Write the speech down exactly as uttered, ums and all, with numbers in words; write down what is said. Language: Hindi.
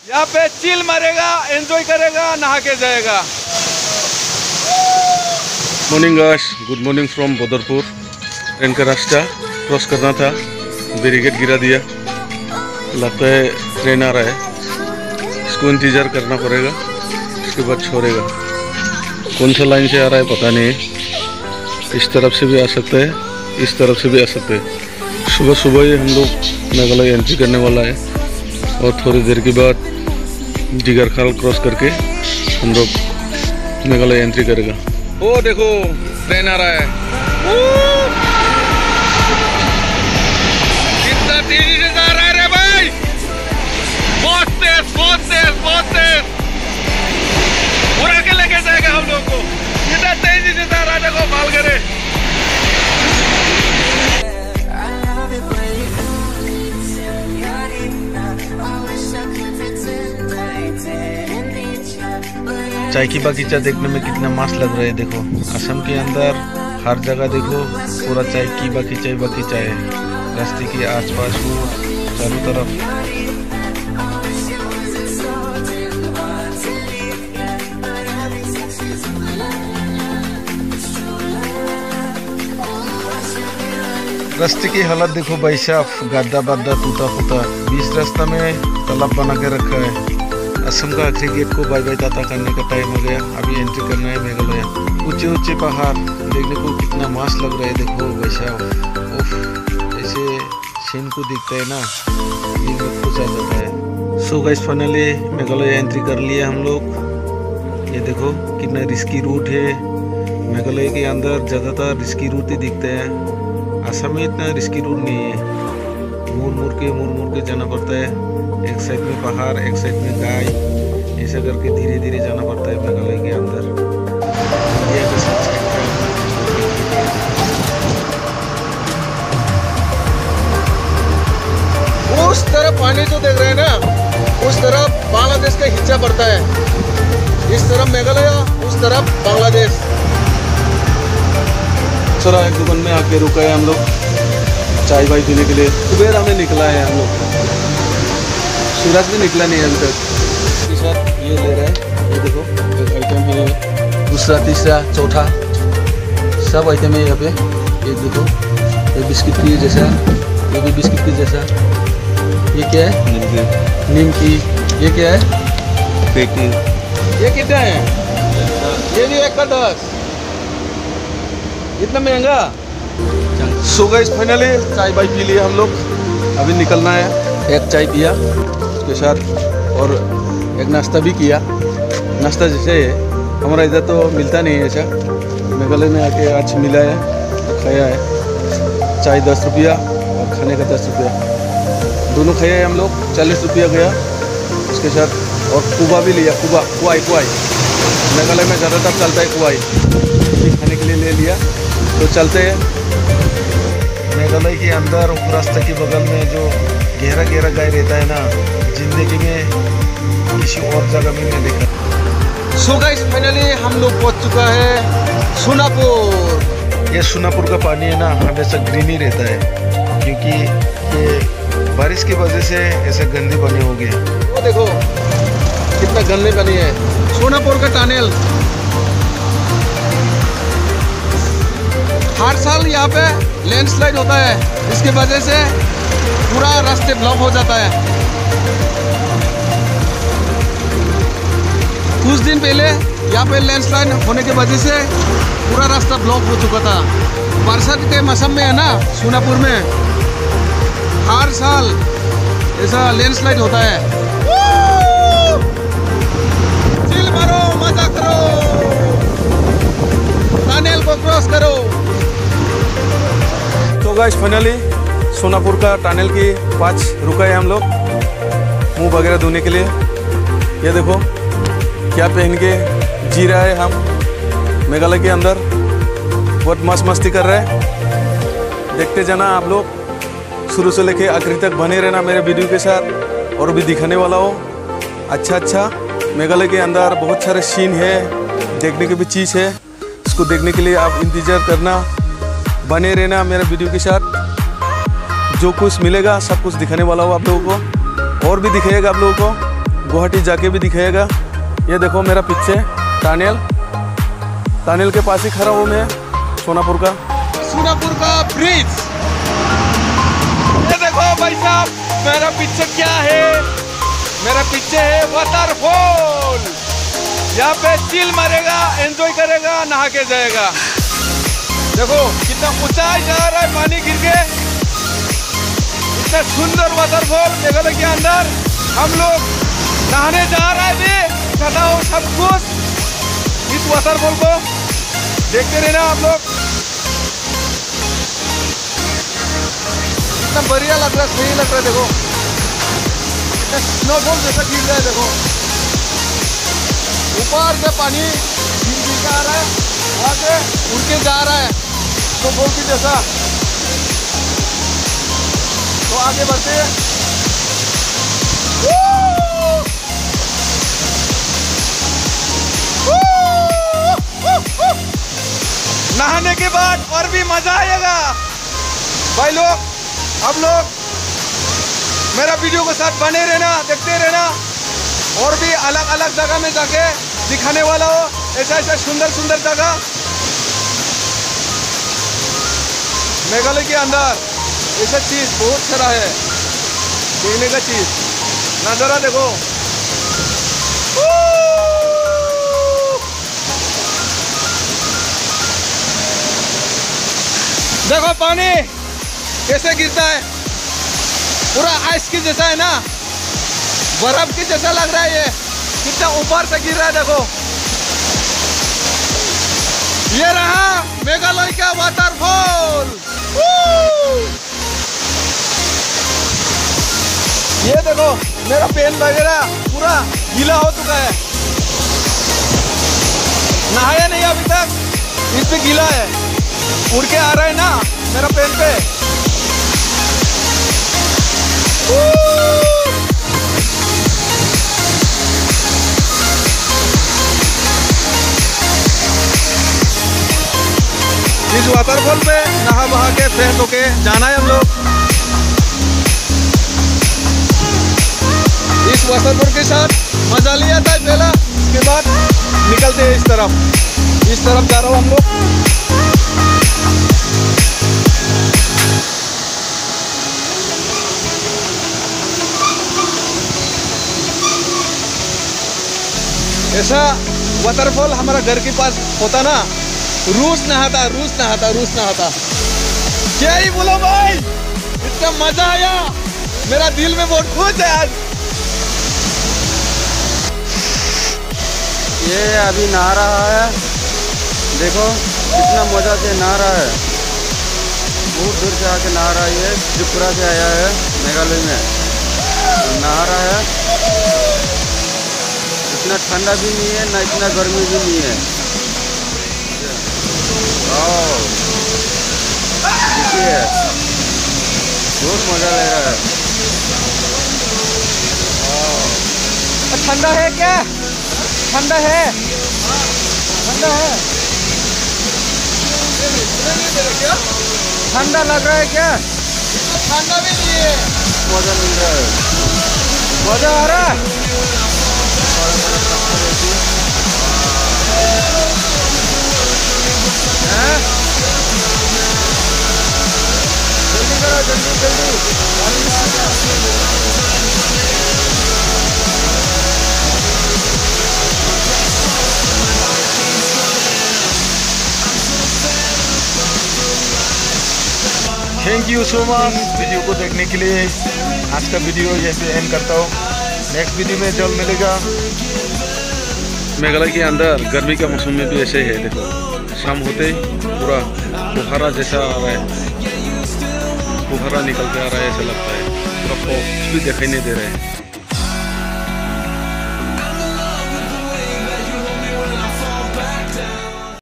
यहाँ पे चिल मारेगा, एंजॉय करेगा, नहा के जाएगा। Morning guys, good morning from Badarpur. Train का रास्ता क्रॉस करना था, बैरिकेड गिरा दिया। लगता है ट्रेन आ रहा है, इसको इंतज़ार करना पड़ेगा, इसके बाद छोड़ेगा। कौन सा लाइन से आ रहा है पता नहीं, इस तरफ से भी आ सकता है, इस तरफ से भी आ सकते हैं। सुबह सुबह ही हम लोग मेघालय एंट्री करने वाला है और थोड़ी देर के बाद जिगरखाल क्रॉस करके हम लोग मेघालय एंट्री करेगा। ओ देखो ट्रेन आ रहा है, कितना तेजी से जा रहा है रे भाई, बहुत तेज बहुत तेज बहुत तेज, उड़ा के लेके जाएगा हम लोग को। कितना तेजी से जा रहा है, देखो बाल करे। चाय की बगीचा देखने में कितना मस्त लग रहा है। देखो असम के अंदर हर जगह देखो पूरा चाय की बगीचा ही बगीचा है, रास्ते के आसपास वो चारों तरफ। रास्ते की हालत देखो भाई साहब, गड्ढा बद्दा टूटा फूटा। बीच रास्ता में तालाब बना के रखा है। असम का आखिरी गेट को बाय बाय टाटा करने का टाइम हो गया, अभी एंट्री करना है मेघालय। ऊंचे ऊंचे पहाड़ देखने को कितना मस्त लग रहा है। देखो भाई साहब, उफ, ऐसे सीन को दिखता है ना, दिल में खुश आ जाता है। So guys finally Meghalaya entry कर लिए हम लोग। ये देखो कितना रिस्की रूट है। मेघालय के अंदर ज़्यादातर रिस्की रूट ही दिखते हैं, असम में इतना रिस्की रूट नहीं है। मुड़ मुड़ के मुड़ मुड़ के जाना पड़ता है, एक साइड में पहाड़ एक साइड में गाय, ऐसा करके धीरे धीरे जाना पड़ता है मेघालय के अंदर। इंडिया के साथ उस तरफ पानी जो देख रहे हैं ना, उस तरफ बांग्लादेश का हिस्सा पड़ता है। इस तरफ मेघालय, उस तरफ बांग्लादेश। चलो एक दुकान में आके रुका है हम लोग चाय वाय पीने के लिए। सुबह में निकला है हम लोग, सूरज भी निकला नहीं अभी तक। इसके साथ ये ले रहा है, ये देखो एक आइटम है, दूसरा तीसरा चौथा सब आइटम है यहाँ पे। ये देखो ये बिस्किट की जैसा, ये भी बिस्किट की जैसा। ये क्या है? निमकी। ये क्या है? पेटी। ये कितना है? ये भी एक का दस। इतना महंगा। सो गाइस फाइनली चाय बाय पी लिए हम लोग, अभी निकलना है। एक चाय पिया उसके साथ और एक नाश्ता भी किया। नाश्ता जैसे है हमारा इधर तो मिलता नहीं है ऐसा, मेघालय में आके आज मिला है, खाया है। चाय दस रुपया और खाने का दस रुपया, दोनों खाया है हम लोग, चालीस रुपया गया। उसके साथ और कुआ भी लिया, कुआ कुआई कुआई मेघालय में ज़्यादातर चलता है कुआई, खाने के लिए ले लिया। तो चलते हैं मेघालय के अंदर। रास्ते के बगल में जो गहरा गहरा गाय रहता है ना, जिंदगी में किसी और जगह में नहीं देखा। सो गाइस फाइनली हम लोग पहुंच चुका है सोनापुर। ये सोनापुर का पानी है ना, हमेशा ग्रीन ही रहता है, क्योंकि ये बारिश की वजह से ऐसे गंदे पानी हो गया। वो देखो कितना गंदे पानी है। सोनापुर का टनल हर साल यहाँ पे लैंडस्लाइड होता है, इसके वजह से पूरा रास्ते ब्लॉक हो जाता है। कुछ दिन पहले यहाँ पे लैंडस्लाइड होने की वजह से पूरा रास्ता ब्लॉक हो चुका था। बरसात के मौसम में है ना, सोनापुर में हर साल ऐसा लैंडस्लाइड होता है। चिल मारो, मजा करो, टनल को क्रॉस करो। तो गाइस फाइनली सोनापुर का टनल के पास रुका है हम लोग मुंह वगैरह धोने के लिए। ये देखो क्या पहन के जी रहा है हम मेघालय के अंदर, बहुत मस्त मस्ती कर रहे हैं। देखते जाना आप लोग, शुरू से लेके आखिरी तक बने रहना मेरे वीडियो के साथ, और भी दिखाने वाला हो अच्छा अच्छा। मेघालय के अंदर बहुत सारे सीन है, देखने की भी चीज़ है, इसको देखने के लिए आप इंतज़ार करना, बने रहना मेरे वीडियो के साथ। जो कुछ मिलेगा सब कुछ दिखाने वाला हो आप लोगों को, और भी दिखाएगा आप लोगों को। गुवाहाटी जाके भी दिखाएगा। ये देखो मेरा पीछे टनल टनल के पास ही खड़ा हूँ मैं, सोनापुर का सोनापुर का ब्रिज। ये देखो भाई साहब मेरा पीछे क्या है, मेरा पीछे है वाटरफॉल। यहाँ पे चिल मारेगा, एंजॉय करेगा, नहा के जाएगा। देखो कितना ऊंचाई जा रहा है पानी गिर के, इतना सुंदर वाटरफॉल मेघालय के अंदर। हम लोग नहाने जा रहे थे, चला हो सब कुछ इस वाटरफॉल को देखते रहना आप लोग। इतना बढ़िया लग रहा है, सही लग रहा है। देखो इतना स्नोफॉल जैसा गिर रहा है। देखो ऊपर से पानी गिर गिर के आ रहा है, वहां से उड़ के जा रहा है स्नोफॉल की जैसा। तो आगे बढ़ते हैं। नहाने के बाद और भी मजा आएगा भाई लोग। आप लोग मेरा वीडियो के साथ बने रहना, देखते रहना। और भी अलग अलग जगह में जाके दिखाने वाला हो, ऐसा ऐसा सुंदर सुंदर जगह मेघालय के अंदर। ऐसा चीज बहुत सारा है देखने का चीज। नजारा देखो, देखो पानी कैसे गिरता है, पूरा आइस की जैसा है ना, बर्फ की जैसा लग रहा है। ये कितना ऊपर से गिर रहा है। देखो ये रहा मेघालय का वाटरफॉल। ये देखो मेरा पेन वगैरह पूरा गीला हो चुका है, नहाया नहीं अभी तक, इसमें गीला है, उड़ के आ रहा है ना मेरा पेन पे। इस वाटरफॉल पे नहा बहा के फ्रेश होके जाना है हम लोग। इस वाटरफॉल के साथ मजा लिया था पहला, उसके बाद निकलते हैं इस तरफ। इस तरफ जा रहा हूँ हम लोग। ऐसा वाटरफॉल हमारा घर के पास होता ना, रूस नहाता रूस नहाता रूस नहाता। क्या ही बोलो भाई, इतना मजा आया, मेरा दिल में बहुत खुश है आज। ये अभी नहा रहा है, देखो कितना मजा से नहा रहा है। बहुत दूर से आके नहा रहा है, ये त्रिपुरा से आया है मेघालय में, तो नहा रहा है। इतना ठंडा भी नहीं है ना इतना गर्मी भी नहीं है। देखिए बहुत मजा ले रहा है। ठंडा है क्या? ठंडा है, ठंडा है, ठंडा लग रहा है क्या? ठंडा भी नहीं है, मजा मिल रहा है, मजा आ रहा है। जल्दी करो, जल्दी जल्दी। Thank you so much video को देखने के लिए। आज का वीडियो यहीं पे एंड करता हूँ। नेक्स्ट वीडियो में जल्द मिलेगा। मेघालय के अंदर गर्मी का मौसम में भी ऐसे है। देखो शाम होते ही पूरा फुहारा जैसा आ रहा है, फुहारा निकल के आ रहा है, ऐसा लगता है। पूरा फॉग भी दिखाई नहीं दे रहा है।